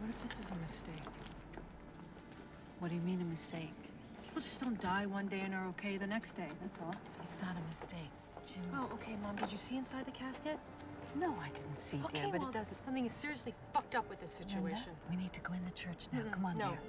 What if this is a mistake? What do you mean a mistake? People just don't die one day and are okay the next day, that's all. It's not a mistake. Jim's... Oh, okay, Mom, did you see inside the casket? No, I didn't see, Okay, dear, but well, it doesn't... something is seriously fucked up with this situation. Linda, we need to go in the church now. Come on, no, dear.